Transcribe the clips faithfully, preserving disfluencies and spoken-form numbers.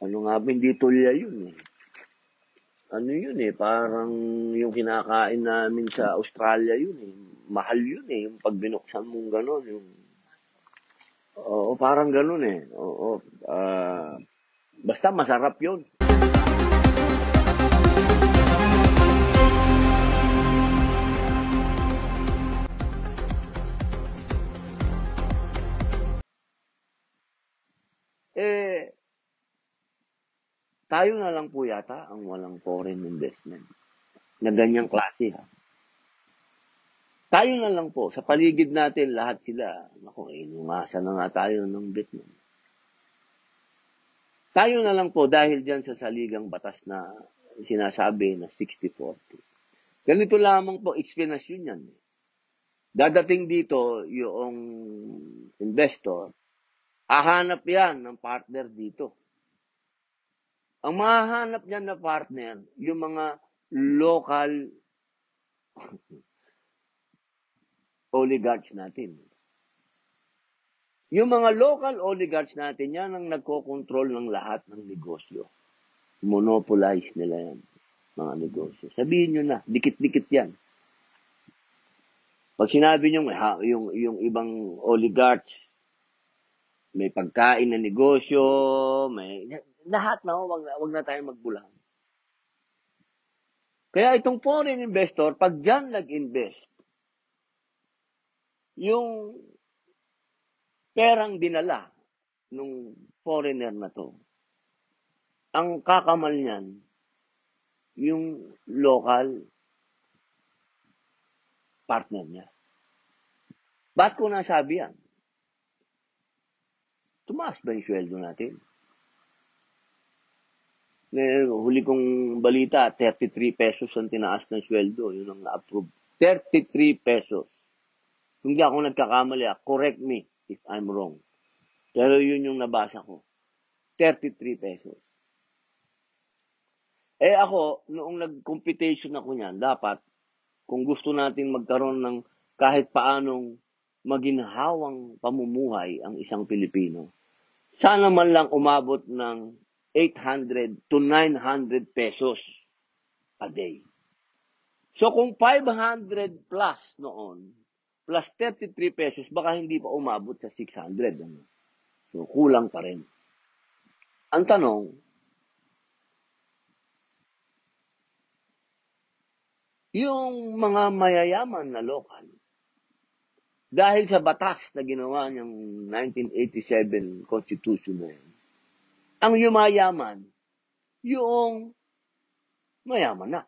Ano nga ba, hindi tulya yun eh. Ano yun eh, parang yung kinakain namin sa Australia yun eh. Mahal yun eh, yung pag binuksan mong gano'n. Yung... Oo, parang gano'n eh. Oo, ah, basta masarap yun. Eh, tayo na lang po yata ang walang foreign investment na ganyang klase ha. Tayo na lang po, sa paligid natin lahat sila, naku, eh, lumasa na nga tayo ng Vietnam. Tayo na lang po dahil dyan sa saligang batas na sinasabi na sixty forty. Ganito lamang po, explanation yan. Dadating dito yung investor, hahanap yan ng partner dito. Ang mahahanap niyan na partner, yung mga local oligarchs natin. Yung mga local oligarchs natin, yan ang nagko-control ng lahat ng negosyo. Monopolize nila yan, mga negosyo. Sabihin nyo na, dikit-dikit yan. Pag sinabi nyo, yung, yung ibang oligarchs, may pagkain na negosyo, may lahat na, wag na, wag na tayo magbulang. Kaya itong foreign investor, pag dyan nag-invest, yung perang dinala nung foreigner na to, ang kakamal niyan, yung local partner niya. Ba't ko nasabi yan? Tumaas ba yung sweldo natin? Huli kong balita, thirty-three pesos ang tinaas ng sweldo. Yun ang na-approve. thirty-three pesos. Hindi ako nagkakamali. Correct me if I'm wrong. Pero yun yung nabasa ko. thirty-three pesos. Eh ako, noong nag-competition ako niyan, dapat, kung gusto natin magkaroon ng kahit paanong maginhawang pamumuhay ang isang Pilipino, sana man lang umabot ng eight hundred to nine hundred pesos a day. So kung five hundred plus noon, plus thirty-three pesos, baka hindi pa umabot sa six hundred. Ano? So kulang pa rin. Ang tanong, yung mga mayayaman na lokal, dahil sa batas na ginawa niyang nineteen eighty-seven Constitution na yan, ang yumayaman, yung mayaman na.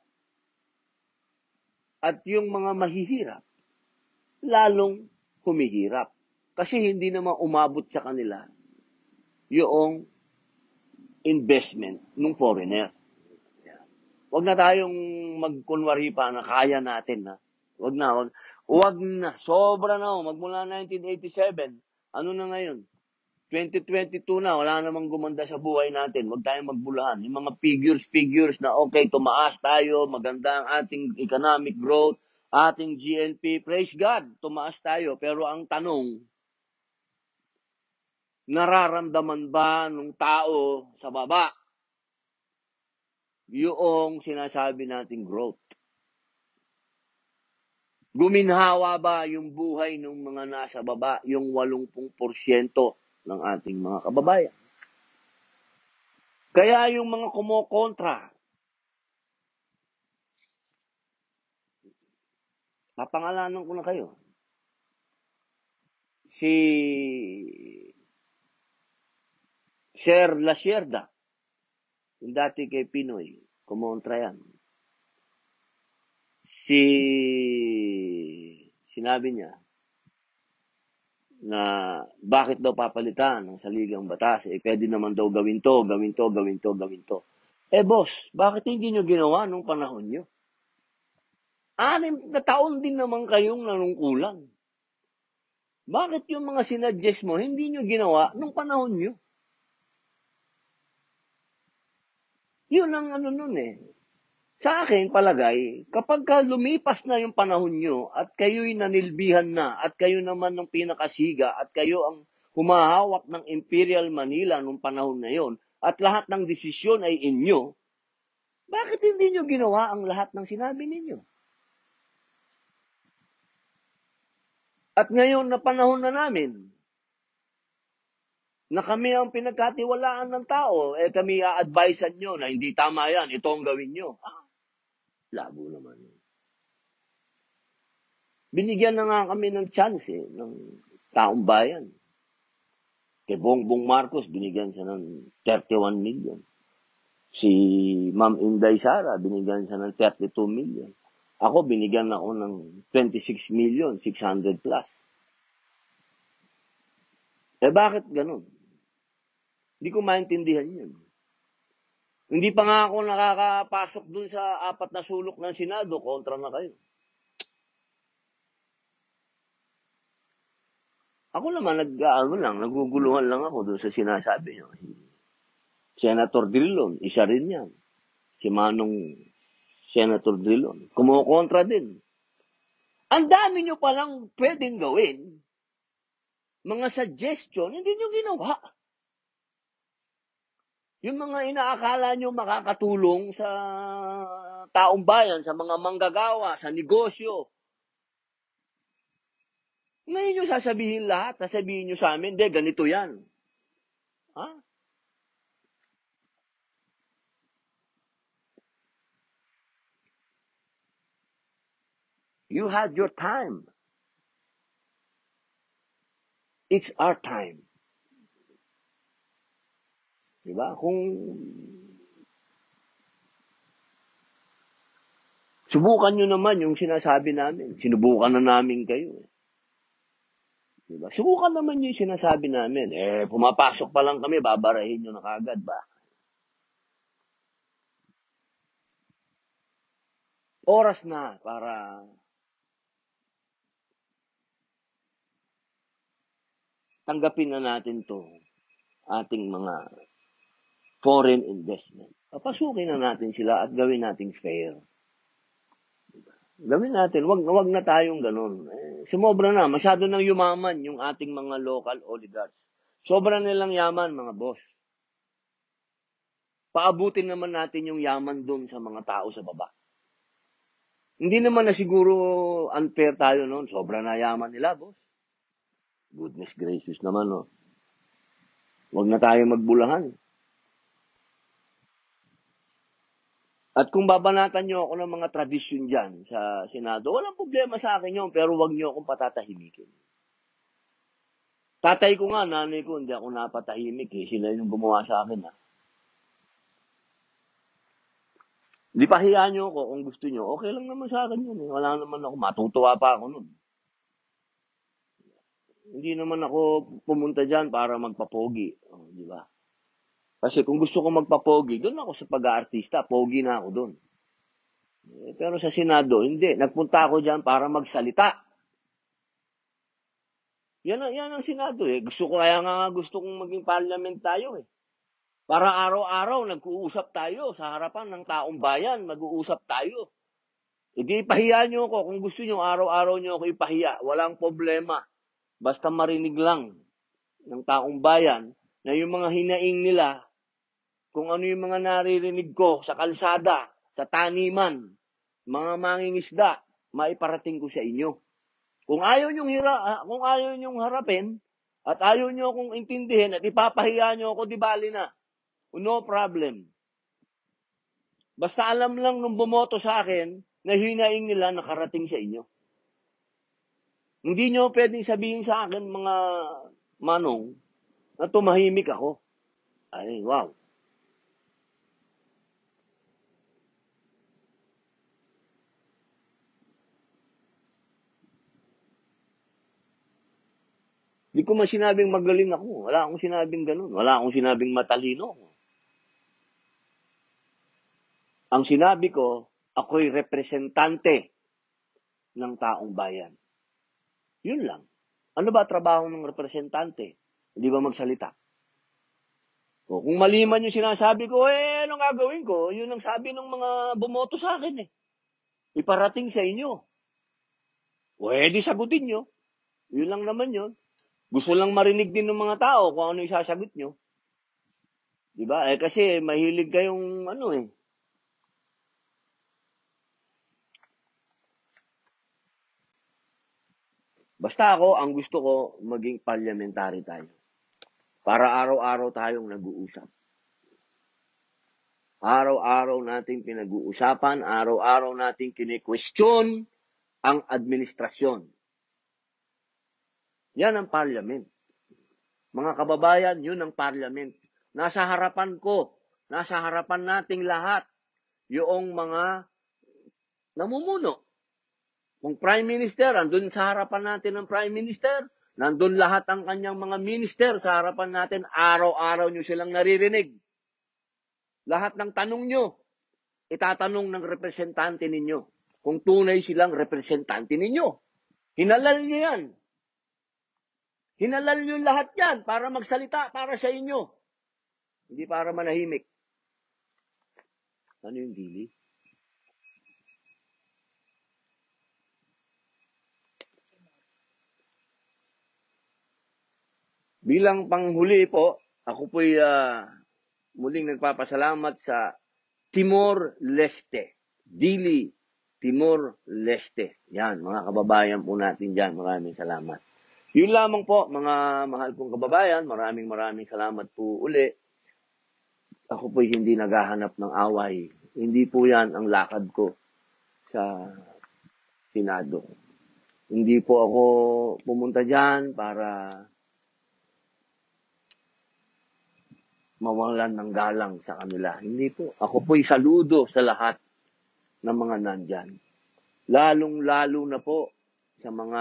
At yung mga mahihirap, lalong humihirap. Kasi hindi naman umabot sa kanila yung investment ng foreigner. Huwag na tayong magkunwari pa na kaya natin. Ha? Huwag na, huwag, huwag na. Sobra na. Magmula nineteen eighty-seven, ano na ngayon? twenty twenty-two na, wala namang gumanda sa buhay natin. Huwag tayong magbulahan. Yung mga figures, figures na okay, tumaas tayo, maganda ang ating economic growth, ating G N P, praise God, tumaas tayo. Pero ang tanong, nararamdaman ba ng tao sa baba yung sinasabi nating growth? Guminhawa ba yung buhay ng mga nasa baba, yung eighty percent ng ating mga kababayan? Kaya yung mga kumokontra, papangalanan ko na kayo. Si Sir Lasierda, yung dati kay Pinoy, kumontra yan. Si, sinabi niya, na bakit daw papalitan ng saligang batas? Eh, pwede naman daw gawin to, gawin to, gawin to, gawin to. Eh, boss, bakit hindi nyo ginawa nung panahon nyo? Anim na taon din naman kayong nanungkulan. Bakit yung mga sinadjust mo, hindi nyo ginawa nung panahon nyo? Yun ang ano nun eh. Sa akin, palagay, kapag ka lumipas na yung panahon nyo at kayo'y nanilbihan na at kayo naman ng pinakasiga at kayo ang humahawak ng Imperial Manila nung panahon na yon at lahat ng desisyon ay inyo, bakit hindi nyo ginawa ang lahat ng sinabi ninyo? At ngayon na panahon na namin, na kami ang pinagkatiwalaan ng tao, eh kami a-advisean nyo na hindi tama yan, ito ang gawin nyo. Ah, labo naman. Binigyan na nga kami ng chance eh, ng taong bayan. Kay Bongbong Marcos, binigyan siya ng thirty-one million. Si Ma'am Inday Sara, binigyan siya ng thirty-two million. Ako, binigyan ako ng twenty-six million, six hundred plus. Eh bakit ganun? Hindi ko maintindihan yun. Hindi pa nga ako nakakapasok dun sa apat na sulok ng Senado, kontra na kayo. Ako naman, nag-ano lang, naguguluhan lang ako dun sa sinasabi niyo. Si Senator Drilon, isa rin yan. Si Manong Senator Drilon, kumukontra din. Ang dami nyo palang pwedeng gawin. Mga suggestion, hindi nyo ginawa. Yung mga inaakala nyo makakatulong sa taong bayan, sa mga manggagawa, sa negosyo. Ngayon nyo sasabihin lahat, sasabihin nyo sa amin, de, ganito yan. Ha? You had your time. It's our time. Diba? Kung subukan nyo naman yung sinasabi namin. Sinubukan na namin kayo. Diba? Subukan naman yung sinasabi namin. Eh, pumapasok pa lang kami, babarahin nyo na kagad ba? Oras na para tanggapin na natin to ating mga foreign investment. Papasukin na natin sila at gawin nating fair. Gawin natin, wag, wag na tayong ganun. Eh, sumobra na, masyado nang yumaman yung ating mga local oligarchs. Sobra nilang yaman, mga boss. Paabutin naman natin yung yaman doon sa mga tao sa baba. Hindi naman na siguro unfair tayo noon. Sobra na yaman nila, boss. Goodness gracious naman, no. Wag na tayo magbulahan. At kung babanatan nyo ako ng mga tradisyon dyan sa Senado, walang problema sa akin yun, pero wag nyo akong patatahimikin. Tatay ko nga, nanay ko, hindi ako napatahimik eh. Sila yung gumawa sa akin ha. Hindi pahiyaan nyo ako kung gusto nyo. Okay lang naman sa akin yun eh. Wala naman ako, matutuwa pa ako nun. Hindi naman ako pumunta dyan para magpapogi. Oh, di ba? Kasi kung gusto ko magpapogi, doon ako sa pag-aartista, pogi na ako doon. Eh, pero sa Senado, hindi. Nagpunta ako dyan para magsalita. Yan ang, yan ang Senado eh. Gusto ko, kaya nga gusto kong maging parliament tayo eh. Para araw-araw nag-uusap tayo sa harapan ng taong bayan, mag-uusap tayo. Hindi ipahiya nyo ako. Kung gusto nyo, araw-araw nyo ako ipahiya. Walang problema. Basta marinig lang ng taong bayan na yung mga hinaing nila, kung ano yung mga naririnig ko sa kalsada, sa taniman, mga mangingisda, maiparating ko sa inyo. Kung ayaw nyong hira, kung ayaw nyong harapin, at ayaw nyo akong intindihin, at ipapahiya nyo ako, di bali na. No problem. Basta alam lang nung bumoto sa akin, na hinaing nila nakarating sa inyo. Hindi nyo pwedeng sabihin sa akin, mga manong, na tumahimik ako. Ay, wow. Hindi ko man sinabing magaling ako. Wala akong sinabing ganun. Wala akong sinabing matalino ako. Ang sinabi ko, ako'y representante ng taong bayan. Yun lang. Ano ba trabaho ng representante? Hindi ba magsalita? O, kung mali man yung sinasabi ko, eh, anong gagawin ko? Yun ang sabi ng mga bumoto sa akin eh. Iparating sa inyo. Pwede sagutin nyo. Yun lang naman yun. Gusto lang marinig din ng mga tao kung ano yung sasagot nyo. Di ba? Eh kasi mahilig kayong ano eh. Basta ako, ang gusto ko, maging parliamentary tayo. Para araw-araw tayong nag-uusap. Araw-araw nating pinag-uusapan, araw-araw nating kine-question ang administrasyon. Yan ang parliament. Mga kababayan, yun ang parliament. Nasa harapan ko, nasa harapan nating lahat, yung mga namumuno. Kung Prime Minister, andun sa harapan natin ng Prime Minister, nandun lahat ang kanyang mga minister sa harapan natin, araw-araw nyo silang naririnig. Lahat ng tanong nyo, itatanong ng representante ninyo. Kung tunay silang representante ninyo. Hinalal nyo yan. Hinalal nyo lahat yan para magsalita para sa inyo. Hindi para manahimik. Ano yung dili? Bilang panghuli po, ako po'y uh, muling nagpapasalamat sa Timor-Leste. Dili, Timor-Leste. Yan, mga kababayan po natin dyan. Maraming salamat. Yun lamang po, mga mahal kong kababayan. Maraming maraming salamat po uli. Ako po'y hindi naghahanap ng away. Hindi po yan ang lakad ko sa Senado. Hindi po ako pumunta dyan para mawalan ng galang sa kanila. Hindi po. Ako po'y saludo sa lahat ng mga nandyan. Lalong-lalo na po sa mga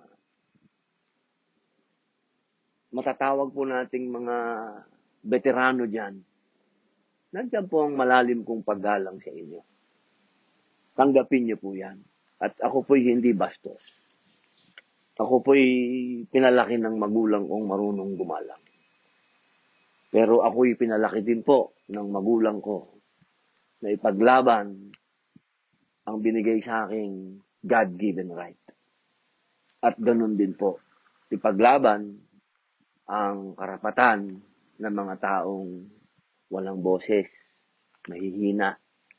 matatawag po nating mga veterano dyan. Nandyan po ang malalim kong paggalang sa inyo. Tanggapin niyo po yan. At ako po'y hindi bastos. Ako po'y pinalaki ng magulang kong marunong gumalang. Pero ako'y pinalaki din po ng magulang ko na ipaglaban ang binigay sa aking God-given right. At ganun din po, ipaglaban ang karapatan ng mga taong walang boses, mahihina.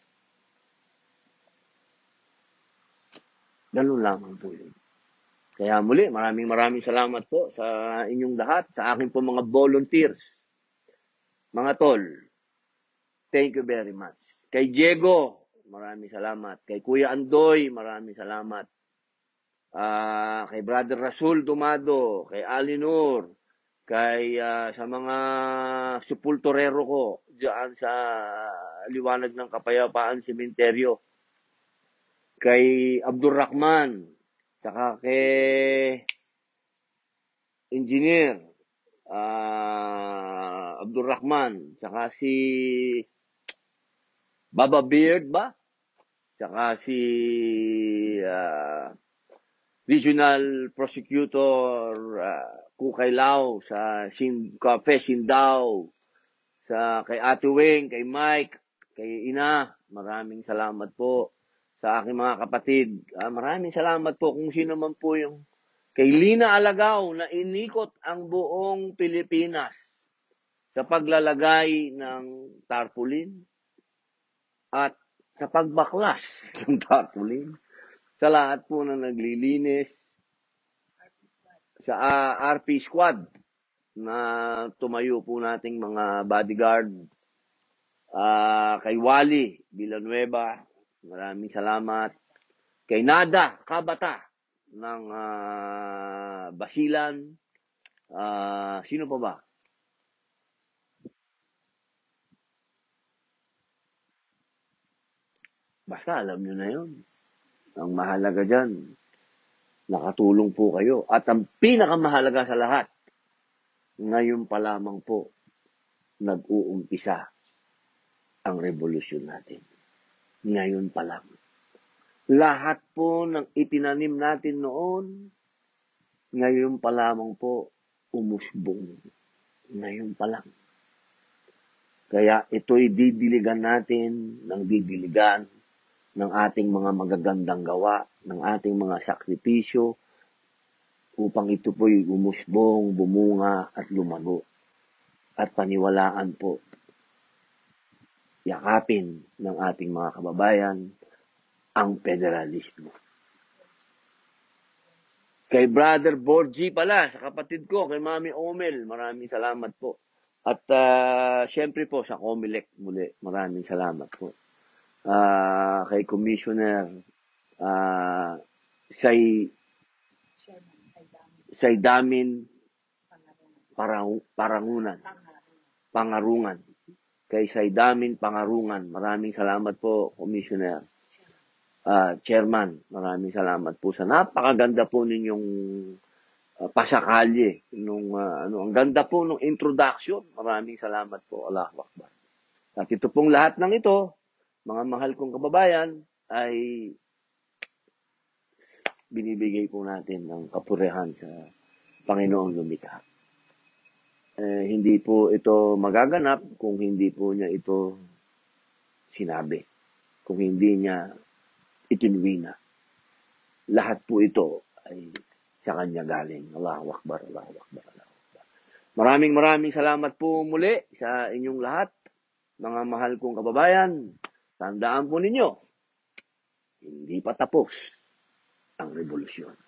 Ganun lamang po yun. Kaya muli, maraming maraming salamat po sa inyong lahat, sa aking po mga volunteers. Mga tol, thank you very much. Kay Diego, maraming salamat. Kay Kuya Andoy, maraming salamat. Uh, kay Brother Rasul Dumado, kay Alinur, kay uh, sa mga sepulturero ko diyan sa Liwanag ng Kapayapaan Sementeryo, kay Abdurrahman, saka kay Engineer uh, Abdurrahman, saka si Baba Beard ba? Saka si uh, Regional Prosecutor uh, Kukay Lao sa Sin Cafe Sindao, sa kay Ate Weng, kay Mike, kay Ina, maraming salamat po sa aking mga kapatid. Uh, maraming salamat po kung sino man po yung kay Lina Alagaw na inikot ang buong Pilipinas sa paglalagay ng tarpaulin at sa pagbaklas ng tarpaulin. Sa lahat po na naglilinis, sa uh, R P Squad na tumayo po nating mga bodyguard, uh, kay Wally Villanueva, maraming salamat. Kay Nada Kabata ng uh, Basilan, uh, sino pa ba? Basta alam nyo na yun. Ang mahalaga dyan, nakatulong po kayo. At ang pinakamahalaga sa lahat, ngayon pa lamang po, nag-uumpisa ang revolusyon natin. Ngayon pa lang. Lahat po ng itinanim natin noon, ngayon pa lamang po, umusbong. Ngayon pa lang. Kaya ito'y didiligan natin ng didiligan ng ating mga magagandang gawa, ng ating mga sakripisyo, upang ito po'y umusbong, bumunga at lumago. At paniwalaan po yakapin ng ating mga kababayan ang federalismo. Kay Brother Borgie pala, sa kapatid ko, kay Mami Omel, maraming salamat po. At uh, syempre po sa Comelec muli, maraming salamat po. Uh, kay Commissioner uh, Say Saydamin Parang, Parangunan, Pangarungan. Kay Saydamin Pangarungan, maraming salamat po, Commissioner. Uh, Chairman, maraming salamat po sa napakaganda po ninyong uh, pasakalye. Nung, uh, ano, ang ganda po ng introduction. Maraming salamat po. Allahu Akbar. At ito pong lahat ng ito, mga mahal kong kababayan, ay binibigay po natin ng kapurihan sa Panginoong lumikha. Eh, hindi po ito magaganap kung hindi po niya ito sinabi. Kung hindi niya itinwina. Lahat po ito ay sa kanya galing. Allahu Akbar, Allahu Akbar, Allahu Akbar. Maraming maraming salamat po muli sa inyong lahat, mga mahal kong kababayan. Tandaan po ninyo, hindi pa tapos ang revolusyon.